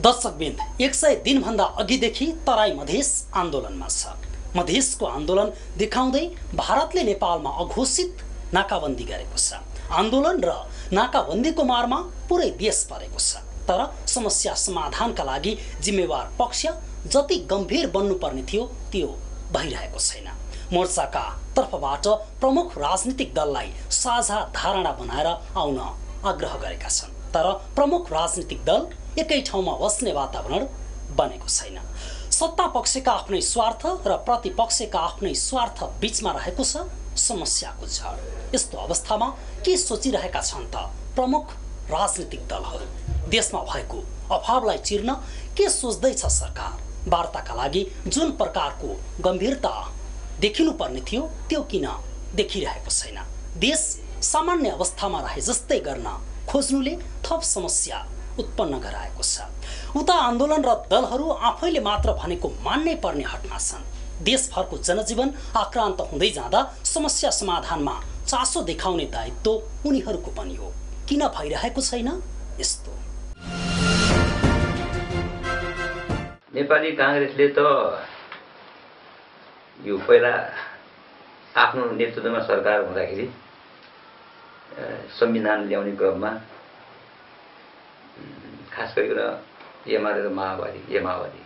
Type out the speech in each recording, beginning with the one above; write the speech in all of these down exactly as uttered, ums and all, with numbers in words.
दर्शकबिन्द एक सय दिनभन्दा अघिदेखि तराई मधेस आन्दोलनमा छ। मधेसको आन्दोलन देखाउँदै भारतले नेपालमा अघोषित नाकाबन्दी गरेको छ। आन्दोलन र नाकाबन्दीको मारमा पुरै देश परेको छ। तर समस्या समाधानका लागि जिम्मेवार पक्ष जति गम्भीर बन्नुपर्ने थियो त्यो भइरहेको छैन। मोर्चाका तर्फबाट प्रमुख राजनीतिक दललाई साझा धारणा बनाएर आउन आग्रह गरेका छन्, तर प्रमुख राजनीतिक दल एकै ठाउँमा बस्ने वातावरण बनेको छैन। सत्ता पक्षका आफ्नै स्वार्थ र प्रतिपक्षका आफ्नै स्वार्थ बीचमा रहेको छ समस्याको जड। यस्तो अवस्थामा के सोचिरहेका छन् त प्रमुख राजनीतिक दलहरू? देशमा भएको अभावलाई चिर्न के सोच्दैछ सरकार? वार्ताका लागि जुन प्रकारको गम्भीरता देखिनुपर्ने थियो त्यो किन देखिरहेको छैन? देश सामान्य अवस्थामा रहे जस्तै गर्न खोज्नुले थप समस्या उत्पन्न गराएको छ। उता आन्दोलन र दलहरू आफैले मात्र भनेको मान्नै पर्ने हटमा छन्। देशभरको जनजीवन आक्रान्त हुँदै जाँदा समस्या समाधानमा चासो देखाउने दायित्व उनीहरूको पनि हो। किन भइरहेको छैन यस्तो? नेपाली कांग्रेसले त यो पहिला आफ्नो नेतृत्वमा सरकार हुँदाखेरि संविधान ल्याउने क्रममा खास गरिकन एमाले र माओवादी एमाओवादी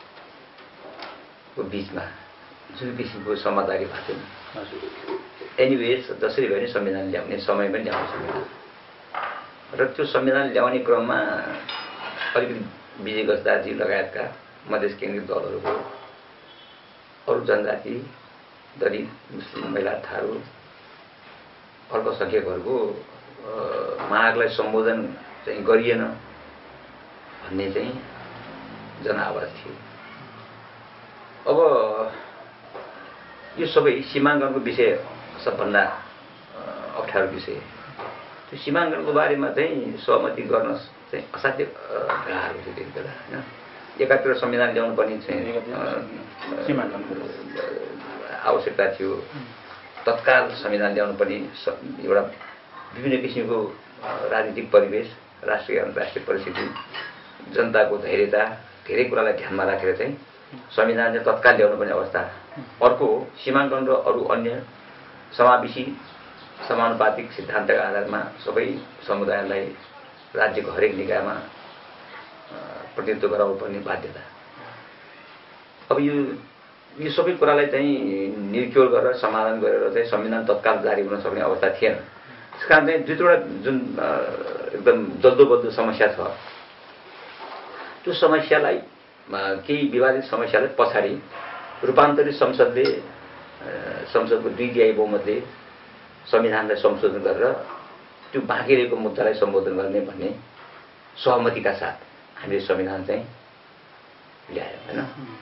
को बीचमा जुन किसिमको समझदारी भएको थियो, एनिवेज जसरी भए पनि संविधान ल्याउने समय पनि ल्याउने संविधान र त्यो संविधान ल्याउने क्रममा अलिकति विजय गजदारजी लगायतका मधेस केन्द्रित दलहरूको अरू जनजाति दलित मुस्लिम महिला थारू अल्पसंख्यकहरूको मागलाई सम्बोधन चाहिँ गरिएन भन्ने चाहिँ जनआवाज थियो। अब यो सबै सीमाङ्कनको विषय सबभन्दा अप्ठ्यारो विषय। त्यो सीमाङ्कनको बारेमा चाहिँ सहमति गर्न चाहिँ असाध्य गाह्रो थियो त्यति बेला होइन। एकातिर संविधान ल्याउनु पर्ने चाहिँ आवश्यकता थियो, तत्काल संविधान ल्याउनु पर्ने एउटा विभिन्न किसिमको राजनीतिक परिवेश, राष्ट्रिय अन्तर्राष्ट्रिय परिस्थिति, जनताको धैर्यता, धेरै कुरालाई ध्यानमा राखेर चाहिँ संविधान चाहिँ तत्काल ल्याउनु पर्ने अवस्था। अर्को सीमाङ्कन र अरू अन्य समावेशी समानुपातिक सिद्धान्तका आधारमा सबै समुदायलाई राज्यको हरेक निकायमा प्रतिनिधित्व गराउनु पर्ने बाध्यता। अब यो यो सबै कुरालाई चाहिँ निर्क्योल गरेर समाधान गरेर चाहिँ संविधान तत्काल जारी हुन सक्ने अवस्था थिएन। त्यस कारण चाहिँ दुई दुईवटा जुन एकदम जल्दो बल्दो समस्या छ, त्यो समस्यालाई केही विवादित समस्यालाई पछाडि रूपान्तरित संसदले संसदको दुई तिहाई बहुमतले संविधानलाई संशोधन गरेर त्यो बाँकी रहेको मुद्दालाई सम्बोधन गर्ने भन्ने सहमतिका साथ हामीले संविधान चाहिँ ल्यायो होइन।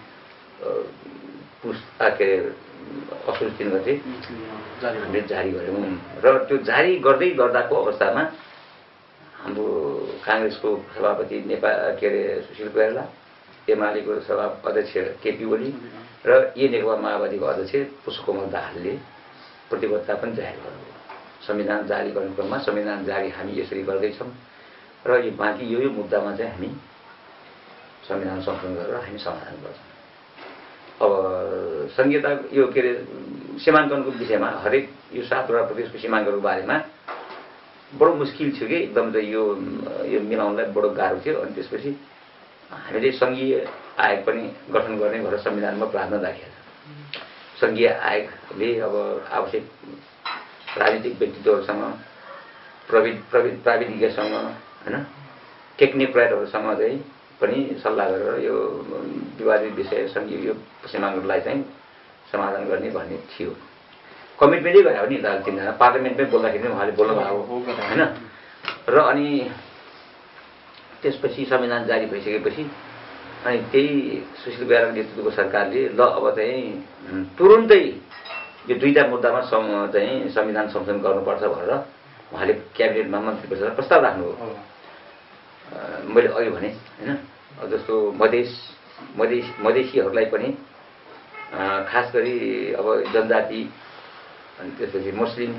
पुस्ता के असोज तिन गते हामीले जारी गऱ्यौँ र त्यो जारी गर्दै गर्दाको अवस्थामा हाम्रो काङ्ग्रेसको सभापति नेपाल के अरे सुशील कोइराला, एमालेको सभा अध्यक्ष केपी ओली र ए नेकपा माओवादीको अध्यक्ष पुष्पकमल दाहालले प्रतिबद्धता पनि जाहेर गर्नुभयो। संविधान जारी गर्ने क्रममा संविधान जारी हामी यसरी गर्दैछौँ र यो बाँकी यो यो मुद्दामा चाहिँ हामी संविधान संशोधन गरेर हामी समाधान गर्छौँ। अब संहिता यो के अरे सीमाङ्कनको विषयमा हरेक यो सातवटा प्रदेशको सीमाङ्कनको बारेमा बडो मुस्किल थियो कि एकदम चाहिँ यो यो मिलाउनलाई बडो गाह्रो थियो। अनि त्यसपछि हामीले सङ्घीय आयोग पनि गठन गर्ने भनेर संविधानमा प्रावधान राखेको छ। सङ्घीय आयोगले अब आवश्यक राजनीतिक व्यक्तित्वहरूसँग प्रविध प्रविध प्राविधिकसँग होइन टेक्निक्रेटहरूसँग चाहिँ पनि सल्लाह गरेर यो विवादित विषय सङ्घीय यो सीमाङ्कनलाई चाहिँ समाधान गर्ने भन्ने थियो। कमिटमेन्टै गरायो नि त तिनजना, पार्लियामेन्टमै बोल्दाखेरि पनि उहाँले बोल्नु भएको होइन। र अनि त्यसपछि संविधान जारी भइसकेपछि अनि त्यही सुशील कोइरालाको नेतृत्वको सरकारले ल अब चाहिँ तुरुन्तै यो दुईवटा मुद्दामा सम चाहिँ संविधान संशोधन गर्नुपर्छ भनेर उहाँले क्याबिनेटमा मन्त्री परिषदमा प्रस्ताव राख्नुभयो। मैले अघि भने होइन, जस्तो मधेस मधेस मधेसीहरूलाई पनि खास गरी अब जनजाति अनि त्यसपछि मुस्लिम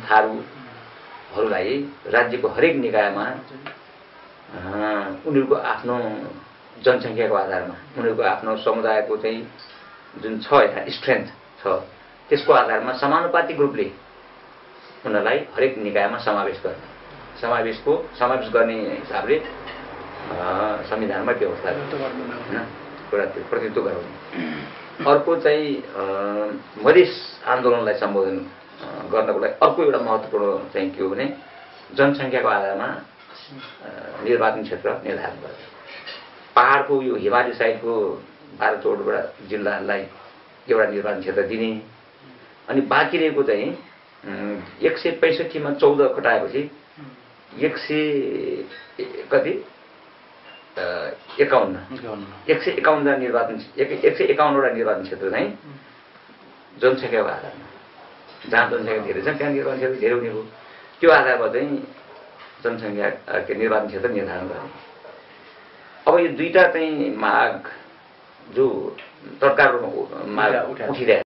थारूहरूलाई राज्यको हरेक निकायमा उनीहरूको आफ्नो जनसङ्ख्याको आधारमा उनीहरूको आफ्नो समुदायको चाहिँ जुन छ यहाँ स्ट्रेन्थ छ त्यसको आधारमा समानुपातिक रूपले उनीहरूलाई हरेक निकायमा समावेश गर्ने समावेशको समावेश गर्ने हिसाबले संविधानमा व्यवस्था होइन एउटा त्यो प्रतिनिधित्व गराउने। अर्को चाहिँ मधेस आन्दोलनलाई सम्बोधन गर्नको लागि अर्को एउटा महत्त्वपूर्ण चाहिँ के हो भने जनसङ्ख्याको आधारमा निर्वाचन क्षेत्र निर्धारण गर्ने। पहाडको यो हिमाली साइडको बाह्र चौधवटा जिल्लालाई एउटा निर्वाचन क्षेत्र दिने अनि बाँकी रहेको चाहिँ एक सय पैँसठीमा चौध कटाएपछि एक सय कति एकाउन्न एक सय एकाउन्न निर्वाचन एक एक सय एकाउन्नवटा निर्वाचन क्षेत्र चाहिँ जनसङ्ख्याको आधारमा जहाँ जनसङ्ख्या धेरै छ त्यहाँ निर्वाचन क्षेत्र धेरै हुने हो त्यो आधारमा चाहिँ जनसङ्ख्या के निर्वाचन क्षेत्र निर्धारण गर्ने। अब यो दुईटा चाहिँ माग जो तत्कालमा उठिरहेको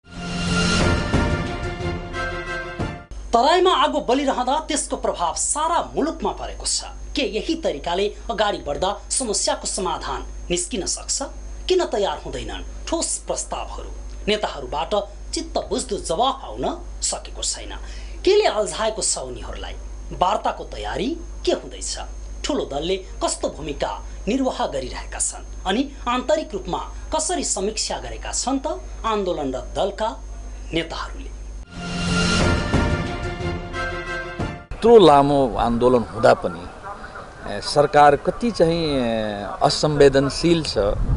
तराईमा आगो बलिरहँदा त्यसको प्रभाव सारा मुलुकमा परेको छ। के यही तरिकाले अगाडि बढ्दा समस्याको समाधान निस्किन सक्छ? किन तयार हुँदैनन् ठोस प्रस्तावहरू? नेताहरूबाट चित्त बुझ्दो जवाफ आउन सकेको छैन। केले अल्झाएको छ उनीहरूलाई? वार्ताको तयारी के हुँदैछ? ठुलो दलले कस्तो भूमिका निर्वाह गरिरहेका छन् अनि आन्तरिक रूपमा कसरी समीक्षा गरेका छन् त आन्दोलनरत दलका नेताहरूले? यत्रो लामो आन्दोलन हुँदा पनि सरकार कति चाहिँ असंवेदनशील छ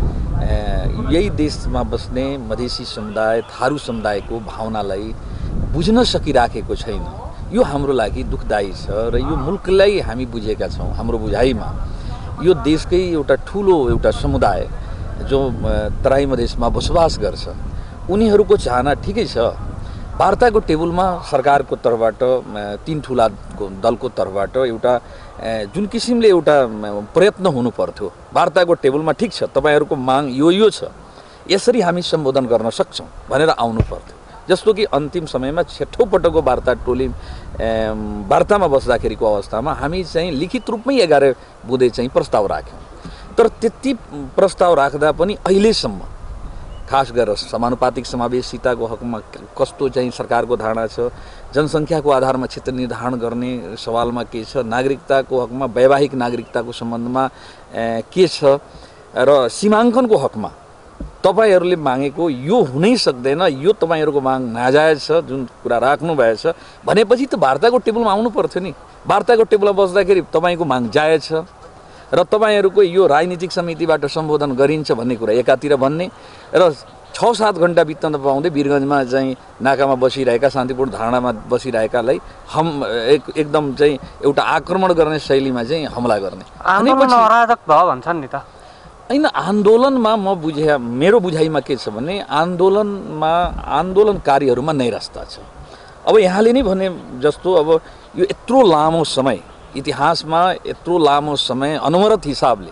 यही देशमा बस्ने मधेसी समुदाय थारू समुदायको भावनालाई बुझ्न सकिराखेको छैन। यो हाम्रो लागि दुखदायी छ र यो मुलुकलाई हामी बुझेका छौँ। हाम्रो बुझाइमा यो देशकै एउटा ठुलो एउटा समुदाय जो तराई मधेसमा बसोबास गर्छ उनीहरूको चाहना ठिकै छ। वार्ताको टेबलमा सरकारको तर्फबाट तीन ठुला दलको तर्फबाट एउटा जुन किसिमले एउटा प्रयत्न हुनु पर्थ्यो वार्ताको टेबलमा ठिक छ तपाईहरूको माग यो यो छ यसरी हामी सम्बोधन गर्न सक्छौँ भनेर आउनु पर्थ्यो। जस्तो कि अन्तिम समयमा छठौँ पटकको वार्ता टोली वार्तामा बस्दाखेरिको अवस्थामा हामी चाहिँ लिखित रूपमै एघार बुँदे चाहिँ प्रस्ताव राख्यौँ। तर त्यति प्रस्ताव राख्दा पनि अहिलेसम्म खास गरेर समानुपातिक समावेशिताको हकमा कस्तो चाहिँ सरकारको धारणा छ, जनसङ्ख्याको आधारमा क्षेत्र निर्धारण गर्ने सवालमा के छ, नागरिकताको हकमा वैवाहिक नागरिकताको सम्बन्धमा के छ र सीमाङ्कनको हकमा तपाईहरूले मागेको यो हुनै सक्दैन, यो तपाईहरूको माग नाजायज छ जुन कुरा राख्नु भएछ भनेपछि त वार्ताको टेबलमा आउनु पर्थ्यो नि। वार्ताको टेबलमा बस्दाखेरि तपाईँको माग जायज छ र तपाईँहरूको यो राजनीतिक समितिबाट सम्बोधन गरिन्छ भन्ने कुरा एकातिर भन्ने र छ सात घन्टा बित्न पाउँदै वीरगञ्जमा चाहिँ नाकामा बसिरहेका शान्तिपूर्ण धारणामा बसिरहेकालाई हम एक एकदम चाहिँ एउटा आक्रमण गर्ने शैलीमा चाहिँ हमला गर्ने अराजक भयो भन्छन् नि त। होइन, आन्दोलनमा म बुझे मेरो बुझाइमा के छ भने आन्दोलनमा आन्दोलनकारीहरूमा नैरस्ता छ। अब यहाँले नै भने जस्तो अब यो यत्रो लामो समय इतिहासमा यत्रो लामो समय अनवरत हिसाबले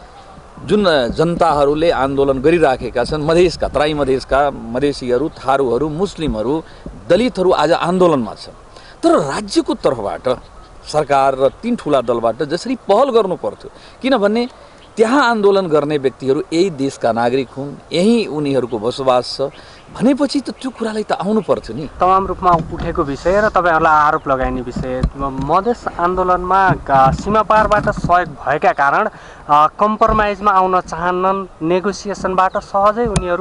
जुन जनताहरूले आन्दोलन गरिराखेका छन् मधेसका तराई मधेसका मधेसीहरू थारूहरू मुस्लिमहरू दलितहरू आज आन्दोलनमा छन्। तर राज्यको तर्फबाट सरकार र तीन ठुला दलबाट जसरी पहल गर्नु पर्थ्यो किनभने त्यहाँ आन्दोलन गर्ने व्यक्तिहरू यही देशका नागरिक हुन्, यही उनीहरूको बसोबास छ भनेपछि त त्यो कुरालाई त आउनु पर्थ्यो नि। तमाम रूपमा उठेको विषय र तपाईँहरूलाई आरोप लगाइने विषय मधेस आन्दोलनमा सीमापारबाट सहयोग भएका कारण कम्प्रोमाइजमा आउन चाहन्नन्, नेगोसिएसनबाट सहजै उनीहरू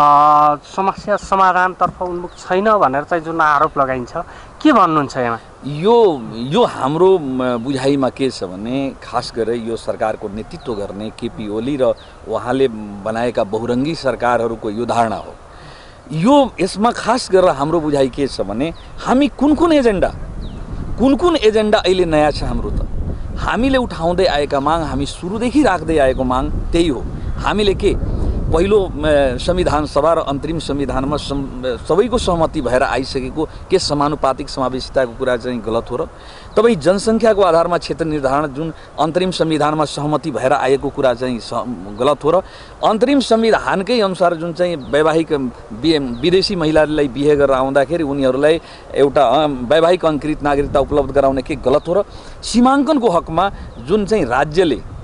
समस्या समाधानतर्फ उन्मुख छैन भनेर चाहिँ जुन आरोप लगाइन्छ के भन्नुहुन्छ यहाँ? यो यो हाम्रो बुझाइमा के छ भने खास गरेर यो सरकारको नेतृत्व गर्ने केपी ओली र उहाँले बनाएका बहुरङ्गी सरकारहरूको यो धारणा हो। यो यसमा खास गरेर हाम्रो बुझाइ के छ भने हामी कुन कुन एजेन्डा कुन कुन एजेन्डा अहिले नयाँ छ हाम्रो त हामीले उठाउँदै आएका माग हामी सुरुदेखि राख्दै आएको माग त्यही हो। हामीले के पहिलो संविधान सभा र अन्तरिम संविधानमा सबैको सहमति भएर आइसकेको के समानुपातिक समावेशिताको कुरा चाहिँ गलत हो र तपाईँ जनसङ्ख्याको आधारमा क्षेत्र निर्धारण जुन अन्तरिम संविधानमा सहमति भएर आएको कुरा चाहिँ गलत हो र अन्तरिम संविधानकै अनुसार जुन चाहिँ वैवाहिक विदेशी महिलालाई बिहे गरेर आउँदाखेरि उनीहरूलाई एउटा वैवाहिक अङ्कृत नागरिकता उपलब्ध गराउने के गलत हो र सीमाङ्कनको हकमा जुन चाहिँ राज्यले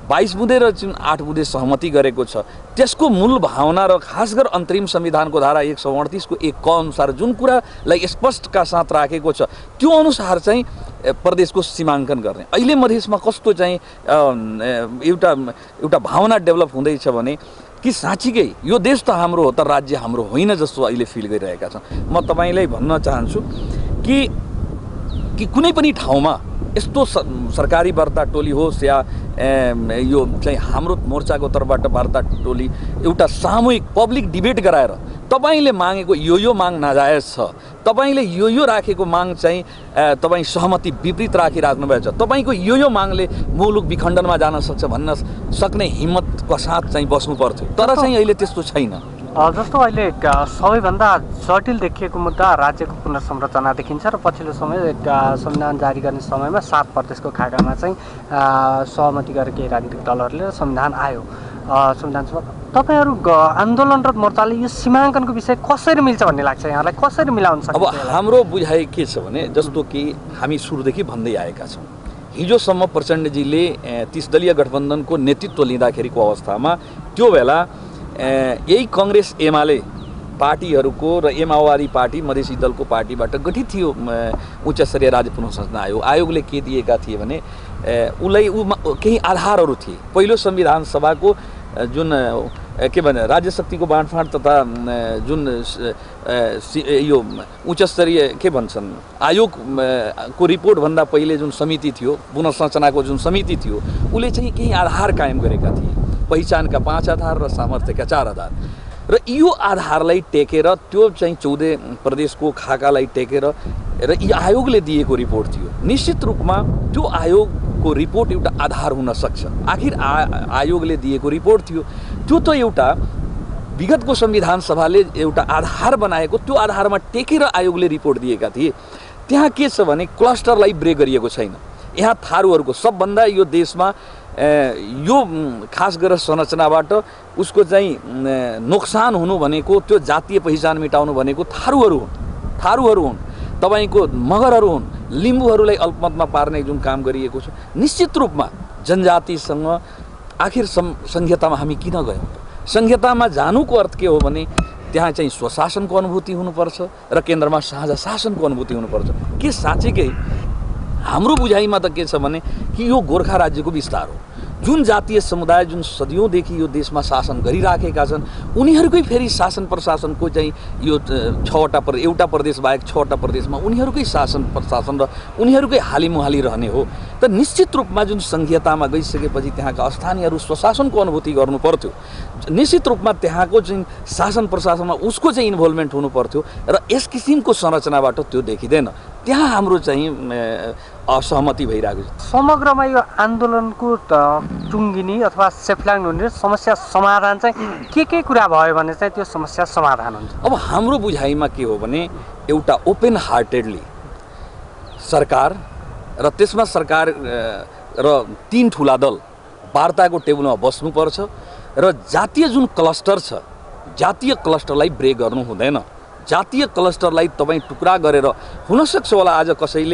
बाइस बुँदे र जुन आठ बुँदे सहमति गरेको छ त्यसको मूल भावना र खास गरी अन्तरिम संविधानको धारा एक सौ अडतिसको एक क अनुसार जुन कुरालाई स्पष्टका साथ राखेको छ त्यो अनुसार चाहिँ प्रदेशको सीमाङ्कन गर्ने। अहिले मधेसमा कस्तो चाहिँ एउटा एउटा भावना डेभलप हुँदैछ भने कि साँच्चीकै यो देश त हाम्रो हो तर राज्य हाम्रो होइन जस्तो अहिले फिल गरिरहेका छन्। म तपाईँलाई भन्न चाहन्छु कि कि कुनै पनि ठाउँमा यस्तो सरकारी वार्ता टोली होस् या यो चाहिँ हाम्रो मोर्चाको तर्फबाट वार्ता टोली एउटा सामूहिक पब्लिक डिबेट गराएर तपाईले मागेको यो यो माग नाजायज छ, तपाईले यो यो राखेको माग चाहिँ तपाईँ सहमति विपरीत राखिराख्नु भएको छ, तपाईँको यो यो मागले मुलुक विखण्डनमा जान सक्छ भन्न सक्ने हिम्मतको साथ चाहिँ बस्नु पर्थ्यो। तर चाहिँ अहिले त्यस्तो छैन। जस्तो अहिले सबैभन्दा जटिल देखिएको मुद्दा राज्यको पुनर्संरचना देखिन्छ र पछिल्लो समय संविधान जारी गर्ने समयमा सात प्रदेशको खाकामा चाहिँ सहमति गरेर केही राजनीतिक दलहरूले संविधान आयो संविधान सभा। तपाईहरू आन्दोलनरत मोर्चाले यो सीमाङ्कनको विषय कसरी मिल्छ भन्ने लाग्छ यहाँलाई, कसरी मिलाउन सक्छ? अब हाम्रो बुझाइ के छ भने जस्तो कि हामी सुरुदेखि भन्दै आएका छौँ, हिजोसम्म प्रचण्डजीले तीस दलीय गठबन्धनको नेतृत्व लिँदाखेरिको अवस्थामा त्यो बेला यही कांग्रेस एमाले पार्टीहरूको र एमाओवादी पार्टी मधेसी दलको पार्टीबाट गठित थियो उच्च स्तरीय राज्य पुनर्संरचना आयोग। आयोगले के दिएका थिए भने उसलाई ऊ केही आधारहरू थिए। पहिलो संविधान सभाको जुन के भने राज्य शक्तिको बाँडफाँड तथा जुन यो उच्च स्तरीय के भन्छन् आयोगको रिपोर्टभन्दा पहिले जुन समिति थियो पुनर्संरचनाको जुन समिति थियो उसले चाहिँ केही आधार कायम गरेका थिए, पहिचानका पाँच आधार र सामर्थ्यका चार आधार। र यो आधारलाई टेकेर त्यो चाहिँ चौध प्रदेशको खाकालाई टेकेर र यी आयोगले दिएको रिपोर्ट थियो। निश्चित रूपमा त्यो आयोगको रिपोर्ट एउटा आधार हुन सक्छ। आखिर आ आयोगले दिएको रिपोर्ट थियो, त्यो त एउटा विगतको संविधान सभाले एउटा आधार बनाएको, त्यो आधारमा टेकेर आयोगले रिपोर्ट दिएका थिए। त्यहाँ के छ भने क्लस्टरलाई ब्रेक गरिएको छैन। यहाँ थारूहरूको सबभन्दा यो देशमा यो खास गरेर संरचनाबाट उसको चाहिँ नोक्सान हुनु भनेको त्यो जातीय पहिचान मेटाउनु भनेको थारूहरू हुन्, थारूहरू हुन्, तपाईँको मगरहरू हुन्, लिम्बूहरूलाई अल्पमतमा पार्ने जुन काम गरिएको छ। निश्चित रूपमा जनजातिसँग आखिर संहितामा हामी किन गयौँ? संहितामा जानुको अर्थ के हो भने त्यहाँ चाहिँ स्वशासनको अनुभूति हुनुपर्छ र केन्द्रमा साझा शासनको अनुभूति हुनुपर्छ। के साँच्चीकै हाम्रो बुझाइमा त के छ भने कि यो गोर्खा राज्यको विस्तार हो। जुन जातीय समुदाय जुन सदियौँदेखि यो देशमा शासन गरिराखेका छन् उनीहरूकै फेरि शासन प्रशासनको चाहिँ यो छवटा प्र एउटा प्रदेश बाहेक छवटा प्रदेशमा उनीहरूकै शासन प्रशासन र उनीहरूकै हालिमुहाली रहने हो। त निश्चित रूपमा जुन संघीयतामा गइसकेपछि त्यहाँका स्थानीयहरू स्वशासनको अनुभूति गर्नु पर्थ्यो। निश्चित रूपमा त्यहाँको चाहिँ शासन प्रशासनमा उसको चाहिँ इन्भल्भमेन्ट हुनु पर्थ्यो र यस किसिमको संरचनाबाट त्यो देखिँदैन। त्यहाँ हाम्रो चाहिँ असहमति भइरहेको छ। समग्रमा यो आन्दोलनको टुङ्गिने अथवा सेफ्लाङ हुने समस्या समाधान चाहिँ के के कुरा भयो भने चाहिँ त्यो समस्या समाधान हुन्छ? अब हाम्रो बुझाइमा के हो भने एउटा ओपन हार्टेडली सरकार र त्यसमा सरकार र तीन ठुला दल वार्ताको टेबलमा बस्नुपर्छ र जातीय जुन क्लस्टर छ जातीय क्लस्टरलाई ब्रेक गर्नु हुँदैन। जातीय क्लस्टरलाई तपाईँ टुक्रा गरेर हुनसक्छ होला आज कसैले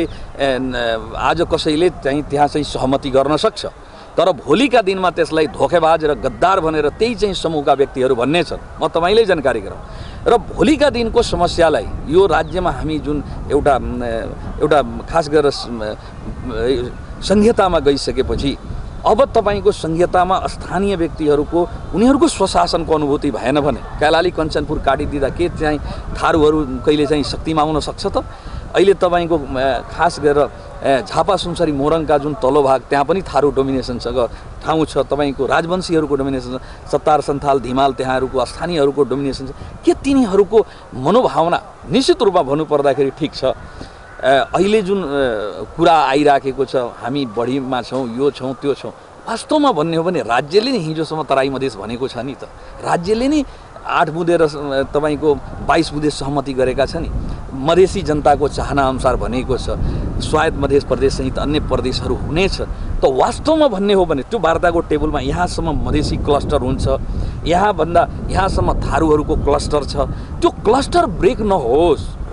आज कसैले चाहिँ त्यहाँ चाहिँ सहमति गर्न सक्छ, तर भोलिका दिनमा त्यसलाई धोकेबाज र गद्दार भनेर त्यही चाहिँ समूहका व्यक्तिहरू भन्ने छन्। म तपाईँलाई जानकारी गराउँ र भोलिका दिनको समस्यालाई यो राज्यमा हामी जुन एउटा एउटा खास गरेर संहितामा गइसकेपछि अब तपाईँको संहितामा स्थानीय व्यक्तिहरूको उनीहरूको स्वशासनको अनुभूति भएन भने कैलाली कञ्चनपुर काटिदिँदा के चाहिँ थारूहरू कहिले चाहिँ शक्तिमा आउन सक्छ त? अहिले तपाईँको खास गरेर झापा सुनसरी मोरङका जुन तल्लो भाग त्यहाँ पनि थारू डोमिनेसनसँग ठाउँ छ, तपाईँको राजवंशीहरूको डोमिनेसन छ, सत्तार सन्थाल धिमाल त्यहाँहरूको स्थानीयहरूको डोमिनेसन छ। के तिनीहरूको मनोभावना निश्चित रूपमा भन्नुपर्दाखेरि ठिक छ। अहिले जुन कुरा आइराखेको छ हामी बढीमा छौँ, यो छौँ त्यो छौँ, वास्तवमा भन्ने हो भने राज्यले नै हिजोसम्म तराई मधेस भनेको छ नि त। राज्यले नै आठ बुँदे र तपाईँको बाइस बुँदे सहमति गरेका छ नि, मधेसी जनताको चाहनाअनुसार भनेको छ स्वायत्त मधेस प्रदेशसहित अन्य प्रदेशहरू हुनेछ। त वास्तवमा भन्ने हो भने त्यो वार्ताको टेबलमा यहाँसम्म मधेसी क्लस्टर हुन्छ, यहाँभन्दा यहाँसम्म थारूहरूको क्लस्टर छ, त्यो क्लस्टर ब्रेक नहोस्।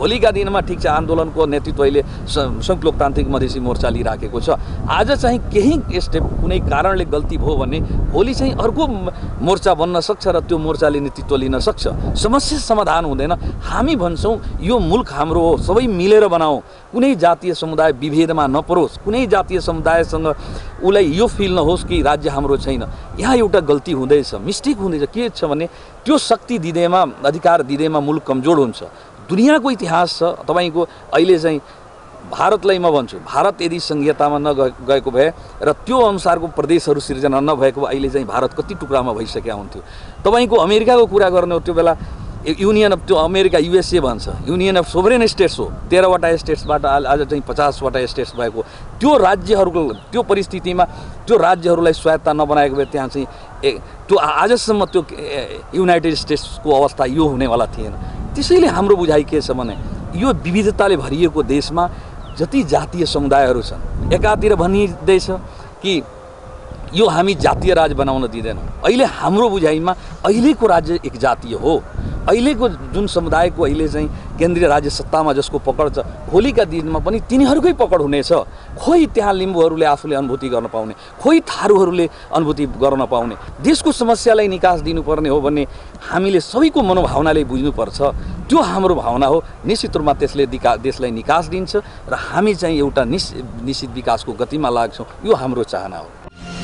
भोलिका दिनमा ठिक छ आन्दोलनको नेतृत्व अहिले संयुक्त लोकतान्त्रिक मधेसी मोर्चा लिइराखेको छ। आज चाहिँ केही स्टेप कुनै कारणले गल्ती भयो भने भोलि चाहिँ अर्को मोर्चा बन्न सक्छ र त्यो मोर्चाले नेतृत्व लिन सक्छ। समस्या समाधान हुँदैन। हामी भन्छौँ यो मुल्क हाम्रो हो, सबै मिलेर बनाऊ, कुनै जातीय समुदाय विभेदमा नपरोस्, कुनै जातीय समुदायसँग उसलाई यो फिल नहोस् कि राज्य हाम्रो छैन। यहाँ एउटा गल्ती हुँदैछ, मिस्टेक हुँदैछ। के छ भने त्यो शक्ति दिँदैमा, अधिकार दिँदैमा मुलुक कमजोर हुन्छ। दुनियाँको इतिहास छ तपाईँको। अहिले चाहिँ भारतलाई म भन्छु, भारत यदि संघीयतामा नगए गएको भए र त्यो अनुसारको प्रदेशहरू सिर्जना नभएको भए अहिले चाहिँ भारत कति टुक्रामा भइसकेका हुन्थ्यो। तपाईँको अमेरिकाको कुरा गर्ने हो, त्यो बेला युनियन अफ त्यो अमेरिका युएसए भन्छ, युनियन अफ सोभरेन स्टेट्स हो। तेह्रवटा स्टेट्सबाट आज चाहिँ पचासवटा स्टेट्स भएको। त्यो राज्यहरूको त्यो परिस्थितिमा त्यो राज्यहरूलाई स्वायत्ता नबनाएको भए त्यहाँ चाहिँ ए त्यो आजसम्म त्यो युनाइटेड स्टेट्सको अवस्था यो हुनेवाला थिएन। त्यसैले हाम्रो बुझाइ के छ भने यो विविधताले भरिएको देशमा जति जातीय समुदायहरू छन्, एकातिर भनिँदैछ कि यो हामी जातीय राज बनाउन दिँदैनौँ। अहिले हाम्रो बुझाइमा अहिलेको राज्य एक जातीय हो। अहिलेको जुन समुदायको अहिले चाहिँ केन्द्रीय राज्य सत्तामा जसको पकड छ, भोलिका दिनमा पनि तिनीहरूकै पकड हुनेछ। खोइ त्यहाँ लिम्बूहरूले आफूले अनुभूति गर्न पाउने, खोइ थारूहरूले अनुभूति गर्न पाउने। देशको समस्यालाई निकास दिनुपर्ने हो भने हामीले सबैको मनोभावनाले बुझ्नुपर्छ। त्यो हाम्रो भावना हो। निश्चित रूपमा त्यसले दिका देशलाई निकास दिन्छ र हामी चाहिँ एउटा निश् निश्चित विकासको गतिमा लाग्छौँ। यो हाम्रो चाहना हो।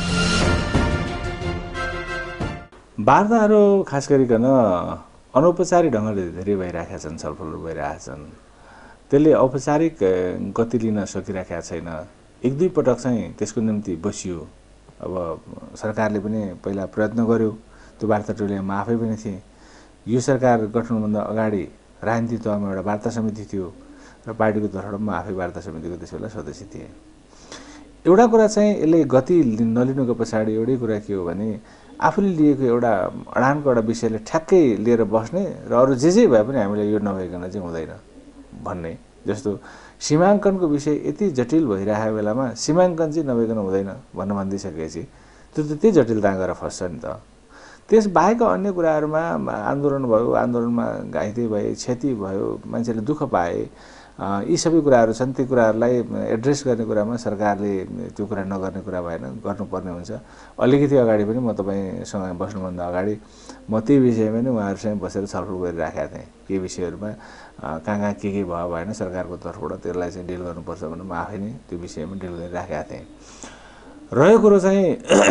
वार्ताहरू खास गरिकन अनौपचारिक ढङ्गले धेरै भइरहेका छन्, छलफलहरू भइरहेका छन्। त्यसले औपचारिक गति लिन सकिरहेका छैन। एक दुई पटक चाहिँ त्यसको निम्ति बसियो। अब सरकारले पनि पहिला प्रयत्न गर्यो, त्यो वार्ता टोलीमा म आफै पनि थिएँ। यो सरकार गठनभन्दा अगाडि राजनीतिक तहमा एउटा वार्ता समिति थियो र पार्टीको तर्फबाट म आफै वार्ता समितिको त्यसबेला सदस्य थिएँ। एउटा कुरा चाहिँ यसले गति नलिनुको पछाडि एउटै कुरा के हो भने आफूले लिएको एउटा अडानको एउटा विषयले ठ्याक्कै लिएर बस्ने र अरू जे जे भए पनि हामीले यो नभइकन चाहिँ हुँदैन भन्ने। जस्तो सीमाङ्कनको विषय यति जटिल भइरहेको बेलामा सीमाङ्कन चाहिँ नभइकन हुँदैन भन्न भनिदिइसकेपछि त्यो त त्यही जटिलता गएर फस्छ नि त। त्यस बाहेक अन्य कुराहरूमा आन्दोलन भयो, आन्दोलनमा घाइते भए, क्षति भयो, मान्छेले दुःख पाए, यी सबै कुराहरू छन्। ती कुराहरूलाई एड्रेस गर्ने कुरामा सरकारले त्यो कुरा नगर्ने कुरा भएन, गर्नुपर्ने हुन्छ। अलिकति अगाडि पनि म तपाईँसँग बस्नुभन्दा अगाडि म त्यही विषयमा नै उहाँहरूसँग बसेर छलफल गरिराखेका थिएँ। के विषयहरूमा कहाँ कहाँ के के भयो भएन सरकारको तर्फबाट त्यसलाई चाहिँ डिल गर्नुपर्छ भनेर म आफै नै त्यो विषयमा डिल गरिराखेका थिएँ। रह्यो कुरो चाहिँ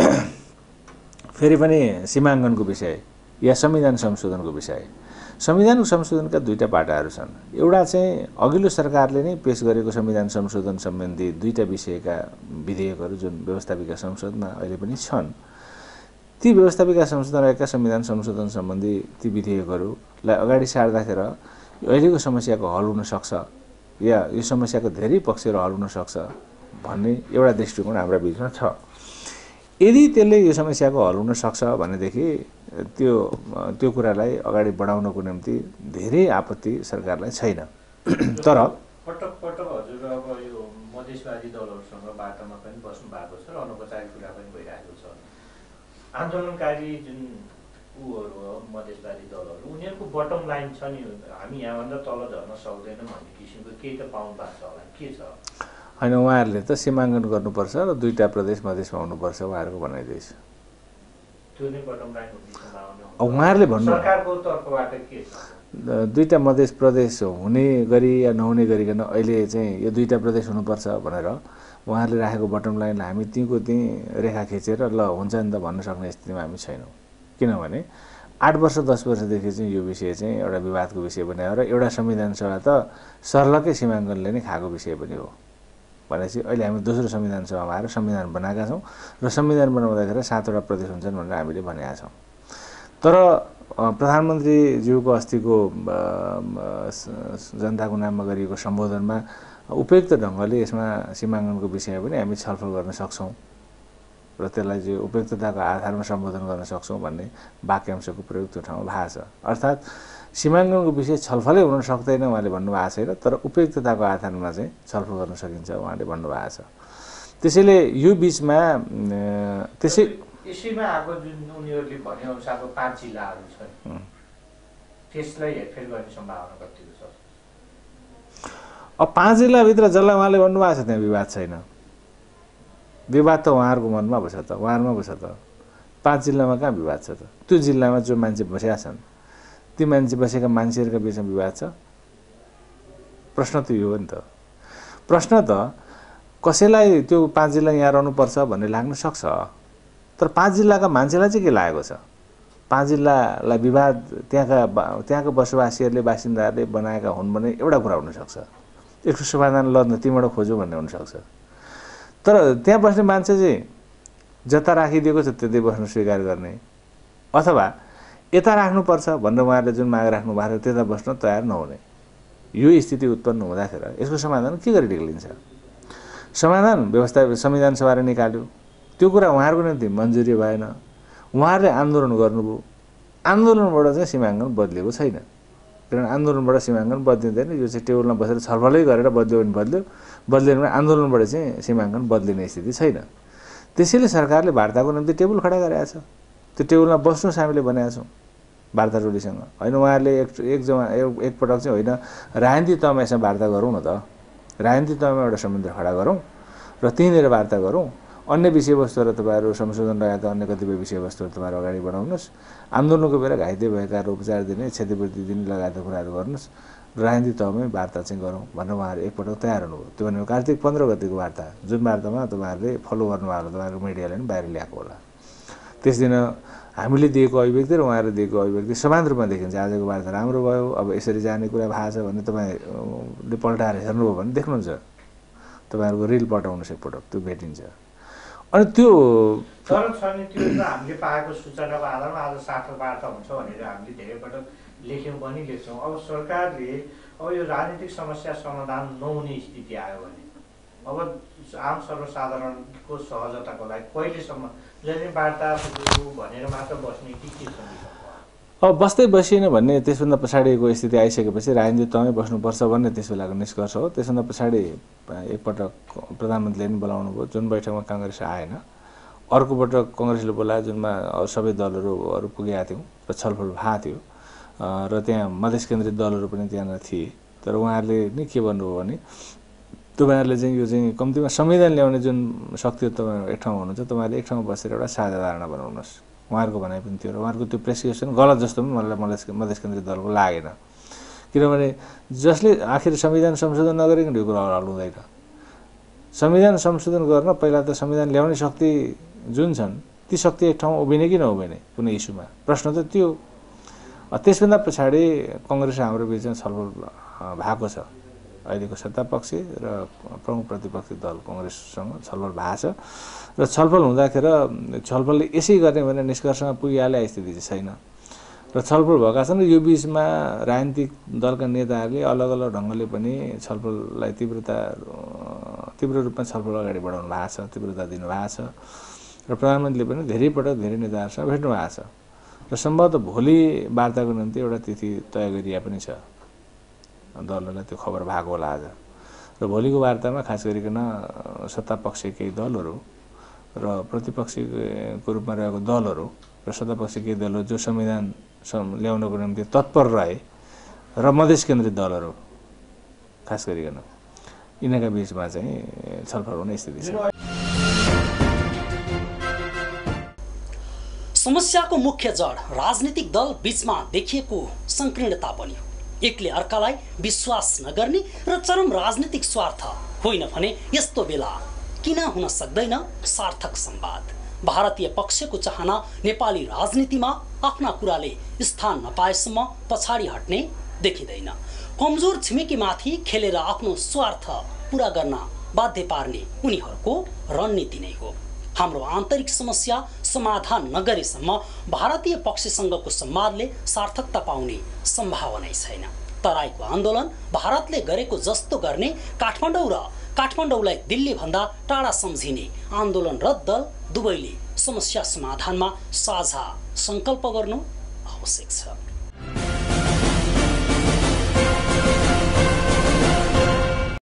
फेरि पनि सीमाङ्कनको विषय या संविधान संशोधनको विषय। संविधान संशोधनका दुईटा पाटाहरू छन्। एउटा चाहिँ अघिल्लो सरकारले नै पेश गरेको संविधान संशोधन सम्बन्धी दुईटा विषयका विधेयकहरू जुन व्यवस्थापिका संसदमा अहिले पनि छन्, ती व्यवस्थापिका संशोधनका संविधान संशोधन सम्बन्धी ती विधेयकहरूलाई अगाडि सार्दाखेरि अहिलेको समस्याको हल हुन सक्छ या यो समस्याको धेरै पक्षहरू हल हुन सक्छ भन्ने एउटा दृष्टिकोण हाम्रा बिचमा छ। यदि त्यसले यो समस्याको हल हुन सक्छ भनेदेखि त्यो त्यो कुरालाई अगाडि बढाउनको निम्ति धेरै आपत्ति सरकारलाई छैन। तर पटक पटक हजुर अब यो मधेसवादी दलहरूसँग बाटोमा पनि बस्नु भएको छ र अनौपचारिक कुरा पनि भइरहेको छ। आन्दोलनकारी जुन उहरू हो मधेसवादी दलहरू, उनीहरूको बटम लाइन छ नि, हामी यहाँभन्दा तल झर्न सक्दैनौँ भन्ने किसिमको केही त पाउनु भएको छ होला, के छ? होइन, उहाँहरूले त सीमाङ्कन गर्नुपर्छ र दुईटा प्रदेश मधेसमा हुनुपर्छ उहाँहरूको भनाइदिएछ। त्यो नै बटम लाइन हुने सम्भावना हो। उहाँहरूले भन्नु सरकारको तर्फबाट के छ? दुईटा मधेस प्रदेश हुने गरी या नहुने गरिकन अहिले चाहिँ यो दुईटा प्रदेश हुनुपर्छ भनेर उहाँहरूले राखेको बटम लाइनलाई हामी त्यहीँको त्यहीँ रेखा खिचेर ल हुन्छ नि त भन्न सक्ने स्थितिमा हामी छैनौँ। किनभने आठ वर्ष दस वर्षदेखि चाहिँ यो विषय चाहिँ एउटा विवादको विषय बनायो र एउटा संविधान सभा त सर्लकै सीमाङ्कनले नै खाएको विषय पनि हो भनेपछि अहिले हामी दोस्रो संविधान सभामा आएर संविधान बनाएका छौँ र संविधान बनाउँदाखेरि सातवटा प्रदेश हुन्छन् भनेर हामीले भनेका छौँ। तर प्रधानमन्त्रीज्यूको अस्तिको जनताको नाममा गरिएको सम्बोधनमा उपयुक्त ढङ्गले यसमा सीमाङ्कनको विषयमा पनि हामी छलफल गर्न सक्छौँ र त्यसलाई चाहिँ उपयुक्तताको आधारमा सम्बोधन गर्न सक्छौँ भन्ने वाक्यांशको प्रयोग त्यो ठाउँमा भएको छ। अर्थात् सीमाङ्कनको विषय छलफलै हुन सक्दैन उहाँले भन्नुभएको छैन, तर उपयुक्तताको आधारमा चाहिँ छलफल गर्न सकिन्छ उहाँले भन्नुभएको छ। त्यसैले यो बिचमा त्यसै यसैमा आएको जुन उनीहरूले भनेअनुसारको पाँच जिल्लाहरू छन् त्यसलाई हेरफेर गर्ने सम्भावना कतिको छ? अब पाँच जिल्लाभित्र जसलाई उहाँले भन्नुभएको छ त्यहाँ विवाद छैन, विवाद त उहाँहरूको मनमा बस्छ त, उहाँहरूमा बस्छ त। पाँच जिल्लामा कहाँ विवाद छ त? त्यो जिल्लामा जो मान्छे बसेका छन् ती मान्छे बसेका मान्छेहरूका बिचमा विवाद छ? प्रश्न त यो हो नि त। प्रश्न त कसैलाई त्यो पाँच जिल्ला यहाँ रहनुपर्छ भन्ने लाग्न सक्छ, तर पाँच जिल्लाका मान्छेलाई चाहिँ के लागेको छ? पाँच जिल्लालाई विवाद त्यहाँका त्यहाँको बसोबासीहरूले बासिन्दाहरूले बनाएका हुन् भने एउटा कुरा हुनसक्छ, यसको समाधान ल तिमीबाट खोज्यो भन्ने हुनसक्छ। तर त्यहाँ बस्ने मान्छे चाहिँ जता राखिदिएको छ त्यतै बस्न स्वीकार गर्ने, अथवा यता राख्नुपर्छ भनेर उहाँहरूले जुन माग राख्नु भएको थियो त्यता बस्न तयार नहुने, यो स्थिति उत्पन्न हुँदाखेरि यसको समाधान के गरी निक्लिन्छ? समाधान व्यवस्था संविधान सभाले निकाल्यो, त्यो कुरा उहाँहरूको निम्ति मन्जुरी भएन, उहाँहरूले आन्दोलन गर्नुभयो, आन्दोलनबाट चाहिँ सीमाङ्कन बदलेको छैन। किनभने आन्दोलनबाट सीमाङ्कन बदलिँदैन, यो चाहिँ टेबलमा बसेर छलफलै गरेर बदल्यो भने बदल्यो, बदलेन भने आन्दोलनबाट चाहिँ सीमाङ्कन बदलिने स्थिति छैन। त्यसैले सरकारले वार्ताको निम्ति टेबल खडा गरेका छ, त्यो टेबलमा बस्नुहोस् हामीले भनेका छौँ वार्ता टोलीसँग। होइन उहाँहरूले एक एक जमा एकपटक चाहिँ होइन राजनीति तहमा यसमा वार्ता गरौँ न त, राजनीति तहमा एउटा संयन्त्र खडा गरौँ र त्यहीँनिर वार्ता गरौँ, अन्य विषयवस्तुहरू तपाईँहरू संशोधन लगायत अन्य कतिपय विषयवस्तुहरू तपाईँहरू अगाडि बढाउनुहोस्, आन्दोलनको बेला घाइते भएकाहरू उपचार दिने, क्षतिपूर्ति दिने लगायतका कुराहरू गर्नुहोस्, राजनीति तहमै वार्ता चाहिँ गरौँ भनेर उहाँहरू एकपटक तयार हुनुभयो। त्यो भनेको कार्तिक पन्ध्र गतिको वार्ता, जुन वार्तामा तपाईँहरूले फलो गर्नुभयो होला, तपाईँहरूको मिडियाले पनि बाहिर ल्याएको होला। त्यस दिन हामीले दिएको अभिव्यक्ति र उहाँहरूले दिएको अभिव्यक्ति समान रूपमा देखिन्छ। आजको वार्ता राम्रो भयो, अब यसरी जाने कुरा भएको छ भने तपाईँले पल्टाएर हेर्नुभयो भने देख्नुहुन्छ, तपाईँहरूको रिल पठाउनुहोस् एकपटक, त्यो भेटिन्छ। अनि त्यो तर छ नि त्यो हामीले पाएको सूचनाको आधारमा आज सार्थक वार्ता हुन्छ भनेर हामीले धेरैपटक लेख्यौँ पनि लेख्छौँ। अब सरकारले अब यो राजनीतिक समस्या समाधान नहुने स्थिति आयो भने अब आम सर्वसाधारणको सहजताको लागि कहिलेसम्म जहिले वार्ता भनेर मात्र बस्ने कि के छ? अब बस्दै बसिएन भन्ने त्यसभन्दा पछाडिको स्थिति आइसकेपछि राजनीति तमै बस्नुपर्छ भन्ने त्यस बेलाको निष्कर्ष हो। त्यसभन्दा पछाडि एकपटक प्रधानमन्त्रीले पनि बोलाउनु भयो, जुन बैठकमा काङ्ग्रेस आएन। अर्को पटक कङ्ग्रेसले बोलायो, जुनमा सबै दलहरू अरू पुगेका थियौँ र छलफल भएको थियो र त्यहाँ मधेस केन्द्रित दलहरू पनि त्यहाँनिर थिए। तर उहाँहरूले नै के भन्नुभयो भने तपाईँहरूले चाहिँ यो चाहिँ कम्तीमा संविधान ल्याउने जुन शक्ति तपाईँ एक ठाउँमा हुनुहुन्छ, तपाईँहरूले एक ठाउँमा बसेर एउटा साझा धारणा बनाउनुहोस्, उहाँहरूको भनाइ पनि थियो। र उहाँहरूको त्यो प्रेसक्रिप्सन गलत जस्तो पनि मलाई मधेस मधेस केन्द्रित दलको लागेन, किनभने जसले आखिर संविधान संशोधन नगरिकन यो कुरा हल हुँदैन। संविधान संशोधन गर्न पहिला त संविधान ल्याउने शक्ति जुन छन् ती शक्ति एक ठाउँमा उभिने कि नउभिने कुनै इस्युमा, प्रश्न त त्यो। त्यसभन्दा पछाडि कङ्ग्रेस हाम्रो बिचमा छलफल भएको छ, अहिलेको सत्तापक्षी र प्रमुख प्रतिपक्षी दल कङ्ग्रेससँग छलफल भएको छ र छलफल हुँदाखेरि छलफलले यसै गर्ने भने निष्कर्षमा पुगिहाले स्थिति चाहिँ छैन र छलफल भएका छन्। र यो बिचमा राजनीतिक दलका नेताहरूले अलग अलग ढङ्गले पनि छलफललाई तीव्रता तीव्र रूपमा छलफल अगाडि बढाउनु भएको छ, तीव्रता दिनुभएको छ र प्रधानमन्त्रीले पनि धेरै पटक धेरै नेताहरूसँग भेट्नु भएको छ र सम्भवतः भोलि वार्ताको निम्ति एउटा तिथि तय गरिया पनि छ। दलहरूलाई त्यो खबर भएको होला आज र भोलिको वार्तामा खास गरिकन सत्तापक्षी केही दलहरू र प्रतिपक्षीको रूपमा रहेको दलहरू र सत्तापक्षी केही दलहरू जो संविधान ल्याउनको निम्ति तत्पर रहे र मधेस केन्द्रित दलहरू खास गरिकन यिनीहरूका बिचमा चाहिँ छलफल हुने स्थिति छ। समस्याको मुख्य जड राजनीतिक दल बीचमा देखिएको संकीर्णता पनि हो। एकले अर्कालाई विश्वास नगर्ने र चरम राजनीतिक स्वार्थ होइन भने यस्तो बेला किन हुन सक्दैन सार्थक संवाद? भारतीय पक्षको चाहना नेपाली राजनीतिमा आफ्ना कुराले स्थान नपाएसम्म पछाडि हट्ने देखिँदैन। कमजोर छिमेकीमाथि खेलेर आफ्नो स्वार्थ पूरा गर्न बाध्य पार्ने उनीहरूको रणनीति नै हो। हाम्रो आन्तरिक समस्या समाधान नगरेसम्म भारतीय पक्षसँगको संवादले सार्थकता पाउने सम्भावनै छैन। तराईको आन्दोलन भारतले गरेको जस्तो गर्ने काठमाडौँ र काठमाडौँलाई दिल्ली भन्दा टाढा सम्झिने आन्दोलनरत दल दुवैले समस्या समाधानमा साझा सङ्कल्प गर्नु आवश्यक छ।